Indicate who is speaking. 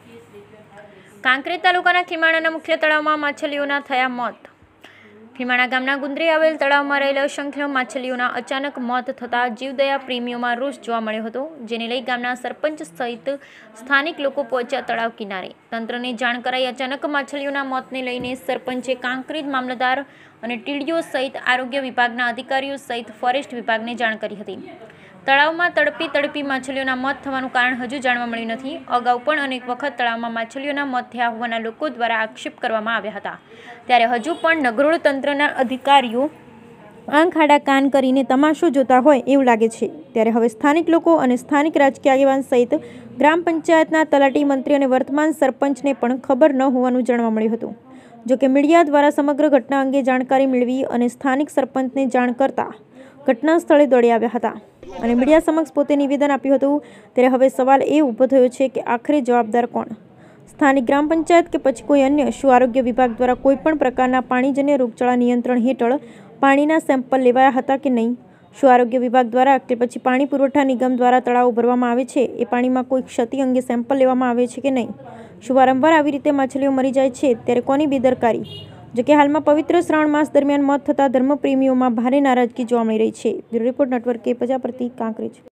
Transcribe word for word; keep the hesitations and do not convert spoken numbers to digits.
Speaker 1: કાંકરેજ તાલુકાના ખીમાણાના મુખ્ય તળાવમાં માછલીઓના થયા મોત। ખીમાણા ગામના ગુંદરે આવેલ તળાવમાં રહેલા અસંખ્ય માછલીઓના અચાનક મોત થતાં જીવદયા પ્રેમીઓમાં રોષ જોવા મળ્યો હતો, જેને લઈ ગામના સરપંચ સહિત સ્થાનિક લોકો પહોંચ્યા તળાવ કિનારે। તંત્રને જાણ કરાઈ અચાનક માછલીઓના મોતને લઈને સરપંચે કાંકરેજ મામલતદાર અને ટીડીઓ સહિત આરોગ્ય વિભાગના અધિકારીઓ સહિત ફોરેસ્ટ વિભાગને જાણ કરી હતી। તળાવમાં તડપી તડપી માછલીઓના મોત થવાનું કારણ હજુ જાણવા મળ્યું નથી। અગાઉ પણ અનેક વખત તળાવમાં માછલીઓના મોત થયા હોવાના લોકો દ્વારા આક્ષેપ કરવામાં આવ્યા હતા, ત્યારે હજુ પણ નગરોળ તંત્રના અધિકારીઓ આંખ આડા કાન કરીને તમાશો જોતા હોય એવું લાગે છે। ત્યારે હવે સ્થાનિક લોકો અને સ્થાનિક રાજકીય આગેવાન સહિત ગ્રામ પંચાયતના તલાટી, મંત્રી અને વર્તમાન સરપંચને પણ ખબર ન હોવાનું જાણવા મળ્યું હતું। જોકે મીડિયા દ્વારા સમગ્ર ઘટના અંગે જાણકારી મેળવી અને સ્થાનિક સરપંચને જાણ કરતા ઘટના સ્થળે દોડી આવ્યા હતા અને મીડિયા સમક્ષ પોતે નિવેદન આપ્યું હતું। ત્યારે હવે સવાલ એ ઊભો થયો છે કે આખરે જવાબદાર કોણ? સ્થાનિક ગ્રામ પંચાયત કે પછી કોઈ અન્ય? શું આરોગ્ય વિભાગ દ્વારા કોઈ પણ પ્રકારના પાણીજન્ય રોગચાળા નિયંત્રણ હેઠળ પાણીના સેમ્પલ લેવાયા હતા કે નહીં? શું આરોગ્ય વિભાગ દ્વારા કે પછી પાણી પુરવઠા નિગમ દ્વારા તળાવો ભરવામાં આવે છે એ પાણીમાં કોઈ ક્ષતિ અંગે સેમ્પલ લેવામાં આવે છે કે નહીં? શું વારંવાર આવી રીતે માછલીઓ મરી જાય છે ત્યારે કોની બેદરકારી? જોકે હાલમાં પવિત્ર શ્રાવણ માસ દરમિયાન મોત થતા ધર્મપ્રેમીઓમાં ભારે નારાજગી જોવા મળી રહી છે। બ્યુરો રિપોર્ટ નેટવર્ક કે પ્રજાપતિ, કાંકરેજ।